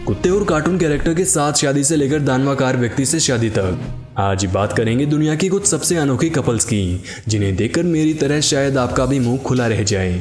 कुत्ते और cartoon character के साथ शादी से लेकर दानवाकार व्यक्ति से शादी तक, आज बात करेंगे दुनिया की कुछ सबसे अनोखी कपल्स की, जिन्हें देखकर मेरी तरह शायद आपका भी मुंह खुला रह जाए।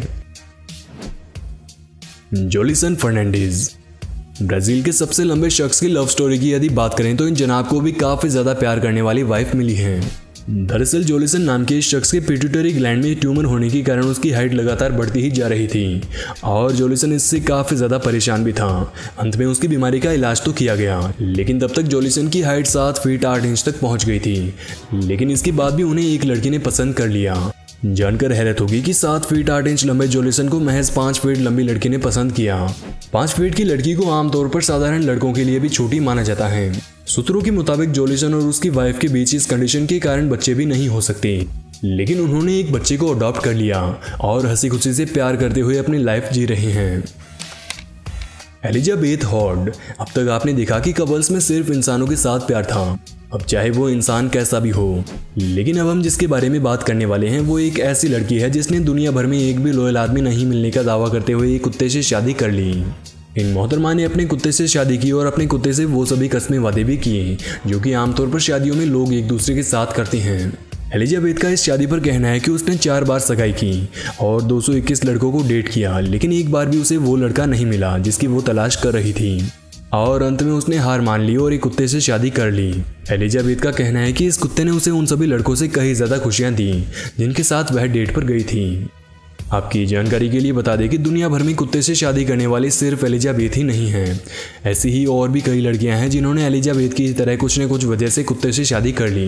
जोलिसन फर्नांडीज। ब्राजील के सबसे लंबे शख्स की लव स्टोरी की यदि बात करें तो इन जनाब को भी काफी ज्यादा प्यार करने वाली वाइफ मिली है। दरअसल जोलिसन नाम के इस शख्स के पिट्यूटरी ग्लैंड में ट्यूमर होने के कारण उसकी हाइट लगातार बढ़ती ही जा रही थी और जोलिसन इससे काफी ज्यादा परेशान भी था। अंत में उसकी बीमारी का इलाज तो किया गया, लेकिन तब तक जोलिसन की हाइट 7 फीट 8 इंच तक पहुंच गई थी। लेकिन इसके बाद भी उन्हें एक लड़की ने पसंद कर लिया। जानकर हैरत होगी कि 7 फीट 8 इंच लंबे जोलिसन को महज 5 फीट लंबी लड़की ने पसंद किया। 5 फीट की लड़की को आमतौर पर साधारण लड़कों के लिए भी छोटी माना जाता है। सूत्रों के मुताबिक जोलिसन और उसकी वाइफ के बीच इस कंडीशन के कारण बच्चे भी नहीं हो सकते, लेकिन उन्होंने एक बच्चे को अडॉप्ट कर लिया और हंसी खुशी से प्यार करते हुए अपनी लाइफ जी रहे हैं। Elizabeth Hoard. अब तक आपने देखा कि कपल्स में सिर्फ इंसानों के साथ प्यार था, अब चाहे वो इंसान कैसा भी हो। लेकिन अब हम जिसके बारे में बात करने वाले हैं वो एक ऐसी लड़की है जिसने दुनिया भर में एक भी लॉयल आदमी नहीं मिलने का दावा करते हुए एक कुत्ते से शादी कर ली। इन मोहतरमा ने अपने कुत्ते से शादी की और अपने कुत्ते से वो सभी कस्में वादे भी किए जो कि आमतौर पर शादियों में लोग एक दूसरे के साथ करते हैं। एलिजाबेथ का इस शादी पर कहना है कि उसने 4 बार सगाई की और 221 लड़कों को डेट किया, लेकिन एक बार भी उसे वो लड़का नहीं मिला जिसकी वो तलाश कर रही थी और अंत में उसने हार मान ली और एक कुत्ते से शादी कर ली। एलिजाबेथ का कहना है कि इस कुत्ते ने उसे उन सभी लड़कों से कहीं ज़्यादा खुशियां दी जिनके साथ वह डेट पर गई थी। आपकी जानकारी के लिए बता दें कि दुनिया भर में कुत्ते से शादी करने वाली सिर्फ एलिजाबेथ ही नहीं है। ऐसी ही और भी कई लड़कियां हैं जिन्होंने एलिजाबेथ की तरह कुछ न कुछ वजह से कुत्ते से शादी कर ली।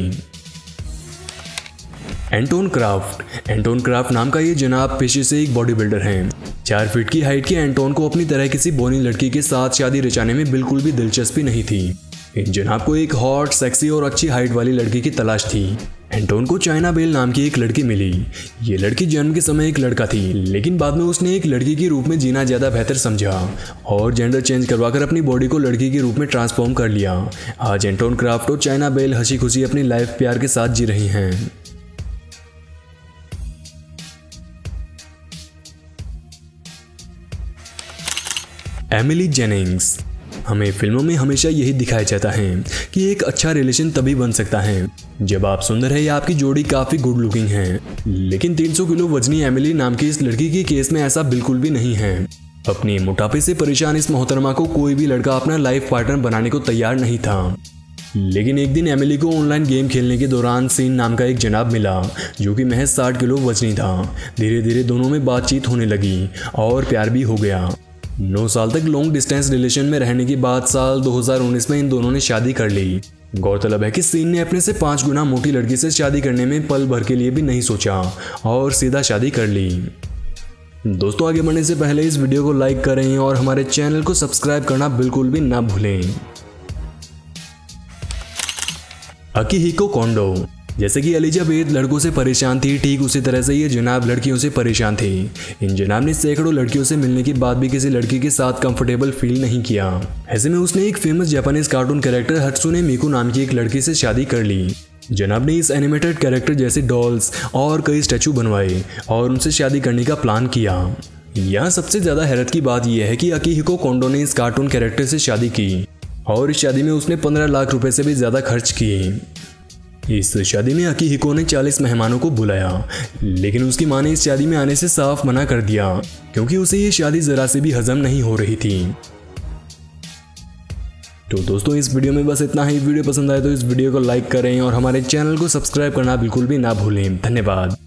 Anton Kraft. एंटोन क्राफ्ट नाम का ये जनाब पेशे से एक बॉडी बिल्डर हैं। 4 फीट की हाइट के एंटोन को अपनी तरह किसी बोनी लड़की के साथ शादी रचाने में बिल्कुल भी दिलचस्पी नहीं थी। इन जनाब को एक हॉट, सेक्सी और अच्छी हाइट वाली लड़की की तलाश थी। एंटोन को चाइना बेल नाम की एक लड़की मिली। ये लड़की जन्म के समय एक लड़का थी, लेकिन बाद में उसने एक लड़की के रूप में जीना ज़्यादा बेहतर समझा और जेंडर चेंज करवाकर अपनी बॉडी को लड़की के रूप में ट्रांसफॉर्म कर लिया। आज एंटोन क्राफ्ट और चाइना बेल हंसी खुशी अपनी लाइफ प्यार के साथ जी रही हैं। Emily Jennings. हमें फिल्मों में हमेशा यही दिखाया जाता है कि एक अच्छा रिलेशन तभी बन सकता है जब आप सुंदर है या आपकी जोड़ी काफ़ी गुड लुकिंग है, लेकिन 300 किलो वजनी एमिली नाम की इस लड़की के केस में ऐसा बिल्कुल भी नहीं है। अपने मोटापे से परेशान इस मोहतरमा को कोई भी लड़का अपना लाइफ पार्टनर बनाने को तैयार नहीं था। लेकिन एक दिन एमिली को ऑनलाइन गेम खेलने के दौरान सीन नाम का एक जनाब मिला जो कि महज 60 किलो वजनी था। धीरे धीरे दोनों में बातचीत होने लगी और प्यार भी हो गया। 9 साल तक लॉन्ग डिस्टेंस रिलेशन में रहने के बाद साल 2019 में इन दोनों ने शादी कर ली। गौरतलब है कि सीन ने अपने से 5 गुना मोटी लड़की से शादी करने में पल भर के लिए भी नहीं सोचा और सीधा शादी कर ली। दोस्तों, आगे बढ़ने से पहले इस वीडियो को लाइक करें और हमारे चैनल को सब्सक्राइब करना बिल्कुल भी ना भूलें। अकिहिको कोंडो। जैसे कि एलिजाबेथ लड़कों से परेशान थी, ठीक उसी तरह से ये जनाब लड़कियों से परेशान थे। इन जनाब ने सैकड़ों लड़कियों से मिलने के बाद भी किसी लड़की के साथ कंफर्टेबल फील नहीं किया। ऐसे में उसने एक famous Japanese cartoon character Hatsune Miku नाम की एक लड़की से शादी कर ली। जनाब ने इस एनिमेटेड कैरेक्टर जैसे डॉल्स और कई स्टैचू बनवाए और उनसे शादी करने का प्लान किया। यहाँ सबसे ज़्यादा हैरत की बात यह है कि अकिहिको कोंडो ने इस कार्टून कैरेक्टर से शादी की और इस शादी में उसने 15 लाख रुपए से भी ज़्यादा खर्च किए। इस शादी में अकिहिको ने 40 मेहमानों को बुलाया, लेकिन उसकी मां ने इस शादी में आने से साफ मना कर दिया क्योंकि उसे ये शादी जरा से भी हजम नहीं हो रही थी। तो दोस्तों, इस वीडियो में बस इतना ही। वीडियो पसंद आए तो इस वीडियो को लाइक करें और हमारे चैनल को सब्सक्राइब करना बिल्कुल भी ना भूलें। धन्यवाद।